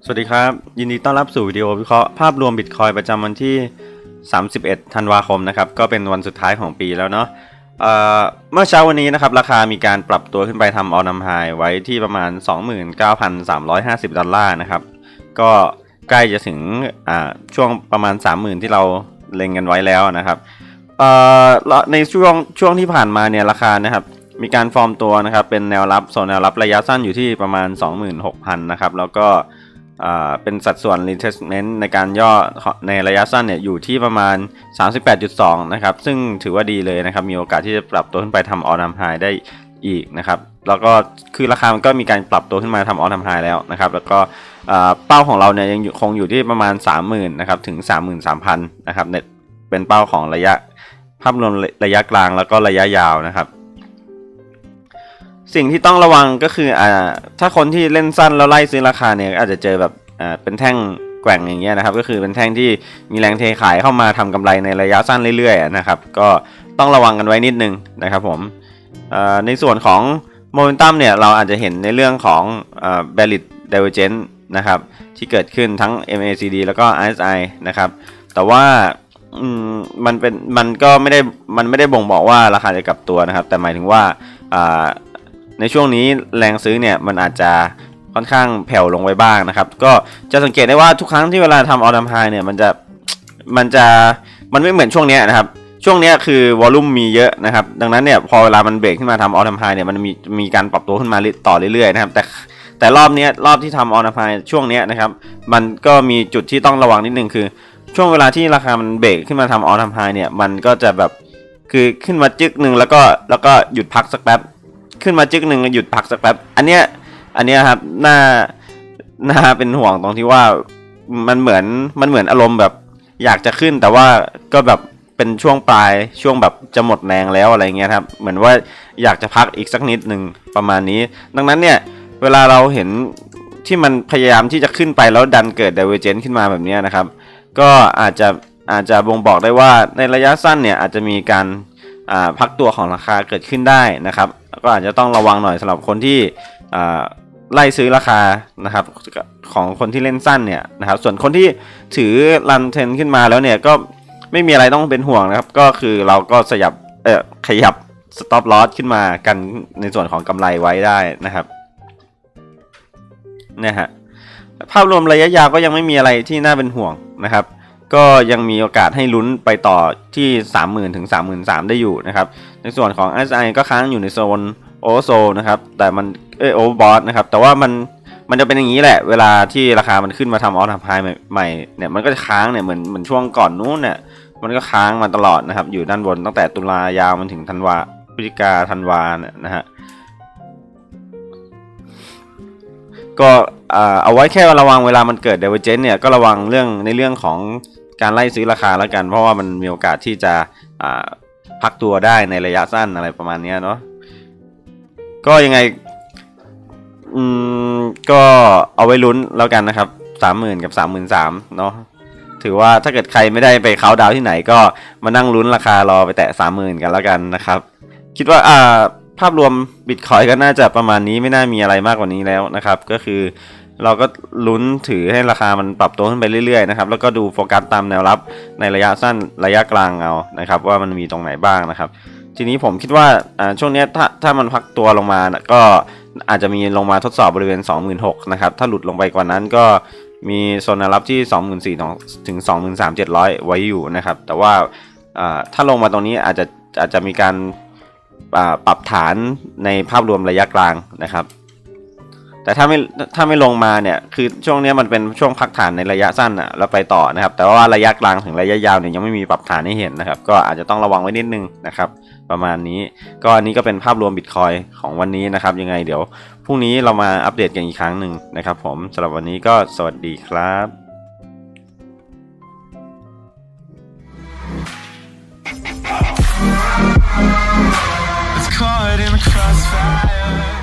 สวัสดีครับยินดีต้อนรับสู่วิดีโอวิเคราะห์ภาพรวม Bitcoin ประจำวันที่31ธันวาคมนะครับก็เป็นวันสุดท้ายของปีแล้วเนาะเมื่อเช้าวันนี้นะครับราคามีการปรับตัวขึ้นไปทำออลไทม์ไฮไว้ที่ประมาณ 29,350 ดอลลาร์นะครับก็ใกล้จะถึงช่วงประมาณ 30,000 ที่เราเล็งกันไว้แล้วนะครับในช่วงที่ผ่านมาเนี่ยราคานะครับมีการฟอร์มตัวนะครับเป็นแนวรับโซนแนวรับระยะสั้นอยู่ที่ประมาณ 26,000 นะครับแล้วก็เป็นสัดส่วน retracement ในการย่อในระยะสั้นเนี่ยอยู่ที่ประมาณ 38.2 นะครับซึ่งถือว่าดีเลยนะครับมีโอกาสที่จะปรับตัวขึ้นไปทำ all time high ได้อีกนะครับแล้วก็คือราคามันก็มีการปรับตัวขึ้นมาทำ all time high แล้วนะครับแล้วก็เป้าของเราเนี่ยยังคงอยู่ที่ประมาณ 30,000 นะครับถึง 33,000 นะครับเป็นเป้าของระยะภาพรวมระยะกลางแล้วก็ระยะยาวนะครับสิ่งที่ต้องระวังก็คือถ้าคนที่เล่นสั้นแล้วไล่ซื้อราคาเนี่ยอาจจะเจอแบบเป็นแท่งแกว่งอย่างเงี้ยนะครับก็คือเป็นแท่งที่มีแรงเทขายเข้ามาทำกำไรในระยะสั้นเรื่อยๆนะครับก็ต้องระวังกันไว้นิดนึงนะครับผมในส่วนของโมเมนตัมเนี่ยเราอาจจะเห็นในเรื่องของbearish divergence นะครับที่เกิดขึ้นทั้ง MACD แล้วก็ RSI นะครับแต่ว่ามันก็ไม่ได้บ่งบอกว่าราคาจะกลับตัวนะครับแต่หมายถึงว่าในช่วงนี้แรงซื้อเนี่ยมันอาจจะค่อนข้างแผ่วลงไปบ้างนะครับก็จะสังเกตได้ว่าทุกครั้งที่เวลาทำ all time high เนี่ยมันไม่เหมือนช่วงนี้นะครับช่วงนี้คือวอลลุ่มมีเยอะนะครับดังนั้นเนี่ยพอเวลามันเบรกขึ้นมาทำ all time high เนี่ยมันมีการปรับตัวขึ้นมาต่อเรื่อยๆนะครับแต่รอบที่ทำ all time high ช่วงนี้นะครับมันก็มีจุดที่ต้องระวังนิดนึงคือช่วงเวลาที่ราคามันเบรกขึ้นมาทำ all time high เนี่ยมันก็จะแบบคือขึ้นมาจึ๊กนึงแล้วก็หยุดพักสักแป๊บขึ้นมาจึ๊กหนึ่งหยุดพักสักแป๊บอันเนี้ยครับน่าเป็นห่วงตรงที่ว่ามันเหมือนอารมณ์แบบอยากจะขึ้นแต่ว่าก็แบบเป็นช่วงปลายช่วงแบบจะหมดแรงแล้วอะไรเงี้ยครับเหมือนว่าอยากจะพักอีกสักนิดหนึ่งประมาณนี้ดังนั้นเนี่ยเวลาเราเห็นที่มันพยายามที่จะขึ้นไปแล้วดันเกิด divergence ขึ้นมาแบบนี้นะครับก็อาจจะบ่งบอกได้ว่าในระยะสั้นเนี่ยอาจจะมีการพักตัวของราคาเกิดขึ้นได้นะครับก็อาจจะต้องระวังหน่อยสำหรับคนที่ไล่ซื้อราคานะครับของคนที่เล่นสั้นเนี่ยนะครับส่วนคนที่ถือรันเทรนขึ้นมาแล้วเนี่ยก็ไม่มีอะไรต้องเป็นห่วงนะครับก็คือเราก็ขยับ stop loss ขึ้นมากันในส่วนของกำไรไว้ได้นะครับนะฮะภาพรวมระยะยาวก็ยังไม่มีอะไรที่น่าเป็นห่วงนะครับก็ยังมีโอกาสให้ลุ้นไปต่อที่ 30,000 ถึง 33,000 ได้อยู่นะครับในส่วนของ RSI ก็ค้างอยู่ในโซนโอเวอร์โซนะครับแต่มันโอเวอร์บอทนะครับแต่ว่ามันจะเป็นอย่างนี้แหละเวลาที่ราคามันขึ้นมาทำออลไทม์ไฮใหม่เนี่ยมันก็จะค้างเนี่ยเหมือนช่วงก่อนนู้นเนี่ยมันก็ค้างมาตลอดนะครับอยู่ด้านบนตั้งแต่ตุลายาวมันถึงพฤศจิกาธันวานะฮะก็เอาไว้แค่ระวังเวลามันเกิด divergence เนี่ยก็ระวังในเรื่องของการไล่ซื้อราคาแล้วกันเพราะว่ามันมีโอกาสที่จะพักตัวได้ในระยะสั้นอะไรประมาณนี้เนาะก็ยังไงก็เอาไว้ลุ้นแล้วกันนะครับ 30,000 กับ 33,000 เนาะถือว่าถ้าเกิดใครไม่ได้ไปเคาน์ดาวน์ที่ไหนก็มานั่งลุ้นราคารอไปแตะ 30,000 กันแล้วกันนะครับคิดว่าภาพรวม Bitcoin ก็น่าจะประมาณนี้ไม่น่ามีอะไรมากกว่านี้แล้วนะครับก็คือเราก็ลุ้นถือให้ราคามันปรับตัวขึ้นไปเรื่อยๆนะครับแล้วก็ดูโฟกัสตามแนวรับในระยะสั้นระยะกลางเอานะครับว่ามันมีตรงไหนบ้างนะครับทีนี้ผมคิดว่าช่วงนี้ถ้ามันพักตัวลงมาก็อาจจะมีลงมาทดสอบบริเวณ 26,000 นะครับถ้าหลุดลงไปกว่านั้นก็มีโซนแนวรับที่ 24,000 ถึง 23,700 ไว้อยู่นะครับแต่ว่าถ้าลงมาตรงนี้อาจจะมีการปรับฐานในภาพรวมระยะกลางนะครับแต่ถ้าไม่ลงมาเนี่ยคือช่วงนี้มันเป็นช่วงพักฐานในระยะสั้นแล้วไปต่อนะครับแต่ว่าระยะกลางถึงระยะยาวเนี่ยยังไม่มีปรับฐานให้เห็นนะครับก็อาจจะต้องระวังไว้นิดนึงนะครับประมาณนี้ก็อันนี้ก็เป็นภาพรวม Bitcoin ของวันนี้นะครับยังไงเดี๋ยวพรุ่งนี้เรามาอัปเดตกันอีกครั้งหนึ่งนะครับผมสำหรับวันนี้ก็สวัสดีครับ Caught in the crossfire